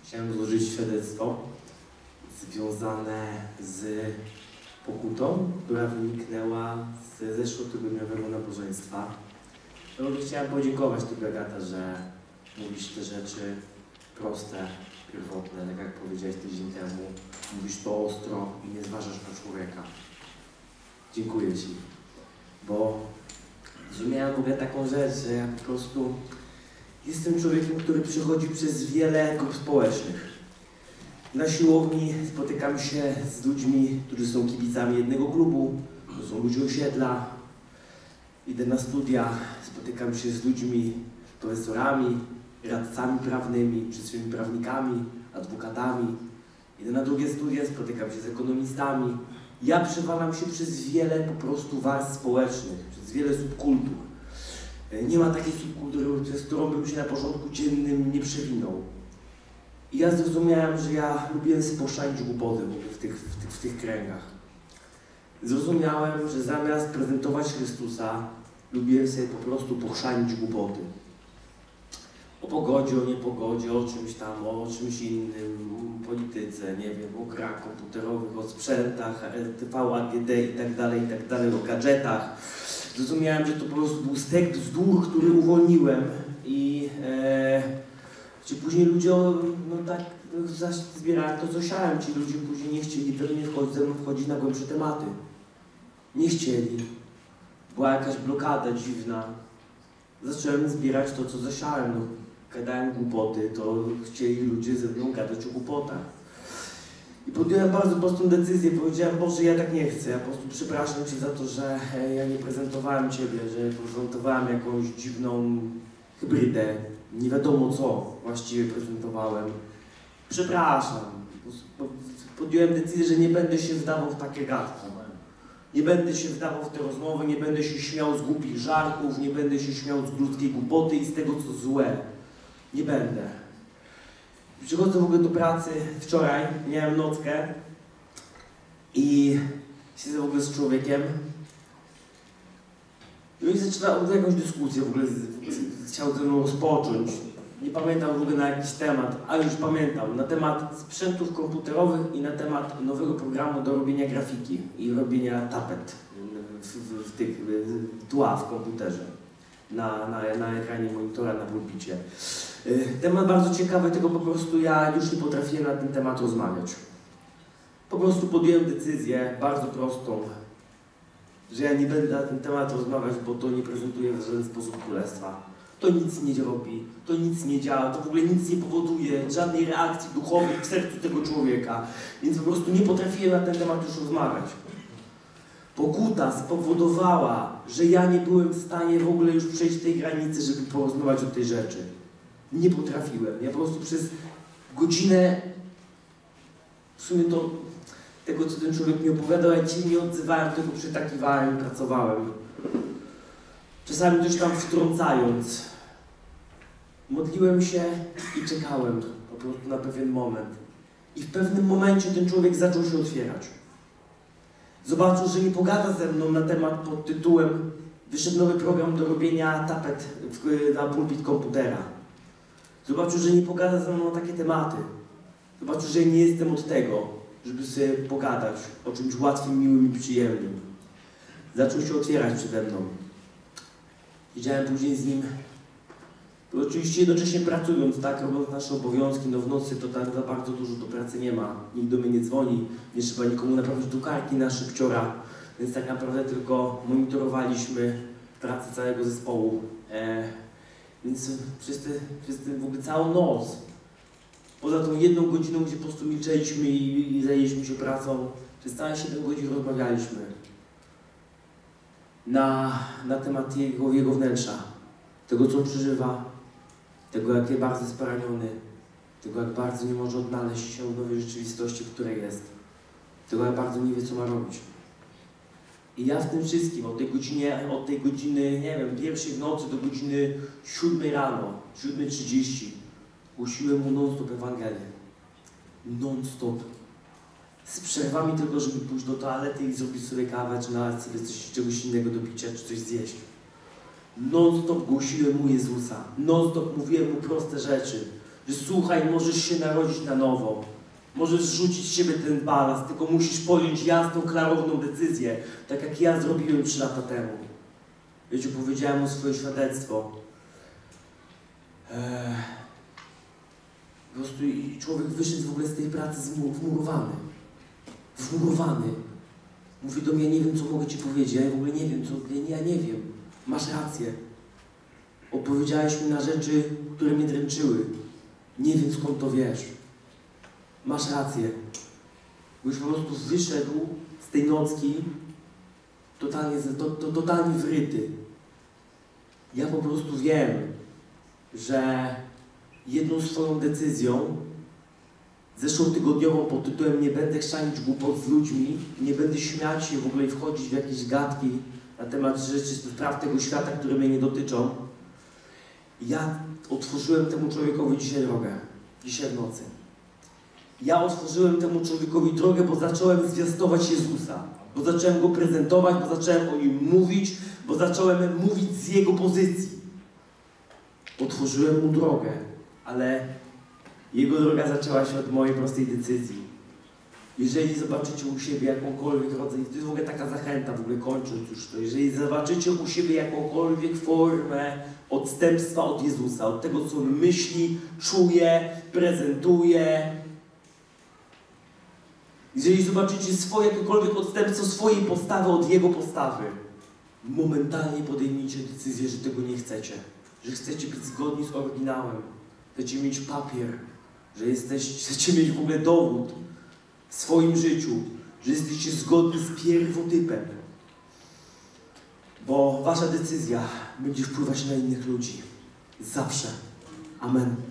Chciałem złożyć świadectwo związane z pokutą, która wyniknęła z zeszłotygodniowego nabożeństwa. Chciałem podziękować Tobie, Agata, że mówisz te rzeczy proste, pierwotne, tak jak powiedziałeś tydzień temu. Mówisz to ostro i nie zważasz na człowieka. Dziękuję Ci, bo zrozumiałem w ogóle taką rzecz, że ja po prostu jestem człowiekiem, który przychodzi przez wiele grup społecznych. Na siłowni spotykam się z ludźmi, którzy są kibicami jednego klubu, to są ludzie osiedla. Idę na studia, spotykam się z ludźmi, profesorami, radcami prawnymi, przyszłymi prawnikami, adwokatami. Idę na drugie studia, spotykam się z ekonomistami. Ja przewalam się przez wiele po prostu warstw społecznych, przez wiele subkultur. Nie ma takiej subkultury, z którą bym się na porządku dziennym nie przewinął. I ja zrozumiałem, że ja lubiłem sobie poszanić głupoty w tych kręgach. Zrozumiałem, że zamiast prezentować Chrystusa, lubiłem sobie po prostu pochrzanić głupoty. O pogodzie, o niepogodzie, o czymś tam, o czymś innym, o polityce, nie wiem, o grach komputerowych, o sprzętach, RTV, AGD i tak dalej, o gadżetach. Zrozumiałem, że to po prostu był stek bzdur, który uwolniłem i później ludzie tak zbierałem to, co siałem. Ci ludzie później nie chcieli ze mną wchodzić na głębsze tematy. Nie chcieli. Była jakaś blokada dziwna. Zacząłem zbierać to, co zasiałem. Gadałem głupoty, to chcieli ludzie ze mną gadać o głupotach. I podjąłem bardzo prostą decyzję. Powiedziałem, Boże, ja tak nie chcę. Ja po prostu przepraszam Cię za to, że ja nie prezentowałem Ciebie, że prezentowałem jakąś dziwną hybrydę. Nie wiadomo co właściwie prezentowałem. Przepraszam. Podjąłem decyzję, że nie będę się wdawał w takie gadki. Nie będę się wdawał w te rozmowy, nie będę się śmiał z głupich żartów, nie będę się śmiał z ludzkiej głupoty i z tego, co złe. Nie będę. Przychodzę w ogóle do pracy wczoraj, miałem nockę i siedzę w ogóle z człowiekiem. No i zaczyna jakąś dyskusję w ogóle, chciał ze mną rozpocząć. Nie pamiętam w ogóle na jakiś temat, ale już pamiętam, na temat sprzętów komputerowych i na temat nowego programu do robienia grafiki i robienia tapet w tych tła w komputerze, na ekranie monitora, na pulpicie. Temat bardzo ciekawy, tylko po prostu ja już nie potrafiłem na ten temat rozmawiać. Po prostu podjąłem decyzję bardzo prostą, że ja nie będę na ten temat rozmawiać, bo to nie prezentuje w żaden sposób królestwa. To nic nie robi, to nic nie działa, to w ogóle nic nie powoduje, żadnej reakcji duchowej w sercu tego człowieka. Więc po prostu nie potrafiłem na ten temat już rozmawiać. Pokuta spowodowała, że ja nie byłem w stanie w ogóle już przejść tej granicy, żeby porozmawiać o tej rzeczy. Nie potrafiłem. Ja po prostu przez godzinę, w sumie to tego, co ten człowiek mi opowiadał, ja ci nie odzywałem, tylko przytakiwałem i pracowałem. Czasami coś tam wtrącając. Modliłem się i czekałem po prostu na pewien moment. I w pewnym momencie ten człowiek zaczął się otwierać. Zobaczył, że nie pogada ze mną na temat pod tytułem wyszedł nowy program do robienia tapet na pulpit komputera. Zobaczył, że nie pogada ze mną na takie tematy. Zobaczył, że nie jestem od tego, żeby sobie pogadać o czymś łatwym, miłym i przyjemnym. Zaczął się otwierać przede mną. Siedziałem później z nim, oczywiście jednocześnie pracując, tak, robiąc nasze obowiązki, no w nocy to tak za bardzo dużo do pracy nie ma, nikt do mnie nie dzwoni, nie trzeba nikomu naprawić drukarki na szybciora, więc tak naprawdę tylko monitorowaliśmy pracę całego zespołu. Więc przez w ogóle całą noc, poza tą jedną godziną, gdzie po prostu milczeliśmy i zajęliśmy się pracą, przez całe 7 godzin rozmawialiśmy na temat jego wnętrza, tego, co przeżywa, tego, jak jest bardzo sporaniony, tego, jak bardzo nie może odnaleźć się w nowej rzeczywistości, w której jest, tego, jak bardzo nie wie, co ma robić. I ja w tym wszystkim, od tej godziny, nie wiem, 1 w nocy do godziny 7 rano, 7:30, głosiłem mu non-stop Ewangelię. Non-stop. Z przerwami tylko, żeby pójść do toalety i zrobić sobie kawę, czy nawet sobie czegoś innego do picia, czy coś zjeść. Non-stop głosiłem mu Jezusa. Non-stop mówiłem mu proste rzeczy. że słuchaj, możesz się narodzić na nowo. Możesz zrzucić z siebie ten balast, tylko musisz podjąć jasną, klarowną decyzję, tak jak ja zrobiłem 3 lata temu. Wiecie, powiedziałem mu swoje świadectwo. Po prostu i człowiek wyszedł w ogóle z tej pracy wmurowany. Wmurowany. Mówi do mnie, ja nie wiem, co mogę ci powiedzieć, ja w ogóle nie wiem, ja nie wiem. Masz rację. Odpowiedziałeś mi na rzeczy, które mnie dręczyły. Nie wiem, skąd to wiesz. Masz rację. Bo już po prostu wyszedł z tej nocki totalnie wryty. Ja po prostu wiem, że jedną swoją decyzją, zeszłotygodniową pod tytułem nie będę chrzanić głupot z ludźmi, nie będę śmiać się w ogóle i wchodzić w jakieś gadki na temat rzeczy, spraw tego świata, które mnie nie dotyczą. Ja otworzyłem temu człowiekowi dzisiaj drogę, dzisiaj w nocy. Ja otworzyłem temu człowiekowi drogę, bo zacząłem zwiastować Jezusa, bo zacząłem Go prezentować, bo zacząłem o Nim mówić, bo zacząłem mówić z Jego pozycji. Otworzyłem Mu drogę, ale Jego droga zaczęła się od mojej prostej decyzji. Jeżeli zobaczycie u siebie jakąkolwiek rodzaj, to jest w ogóle taka zachęta, w ogóle kończąc już to, jeżeli zobaczycie u siebie jakąkolwiek formę odstępstwa od Jezusa, od tego, co On myśli, czuje, prezentuje, jeżeli zobaczycie jakiekolwiek odstępstwo swojej postawy od Jego postawy, momentalnie podejmijcie decyzję, że tego nie chcecie, że chcecie być zgodni z oryginałem, chcecie mieć papier, że chcecie mieć w ogóle dowód w swoim życiu, że jesteście zgodni z pierwotypem, bo wasza decyzja będzie wpływać na innych ludzi. Zawsze. Amen.